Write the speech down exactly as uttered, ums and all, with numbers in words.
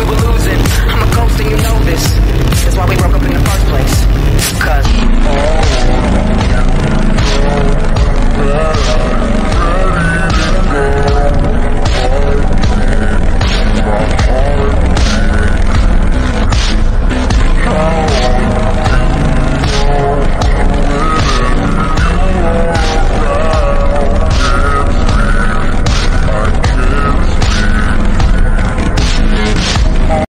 we were losing. I'm a ghost and you know this. That's why we broke up in the first place. Cause...